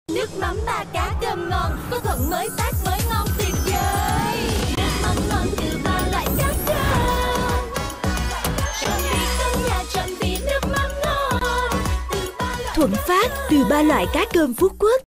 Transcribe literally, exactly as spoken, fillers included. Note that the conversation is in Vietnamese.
Nước mắm ba cá cơm ngon, có Thuận mới tác mới ngon tuyệt vời. Nước mắm ngon từ ba loại cá cơm. Tròn vị cơm nhà, tròn vị nước mắm ngon. Từ ba loại Thuận Phát từ ba loại cá cơm Phú Quốc.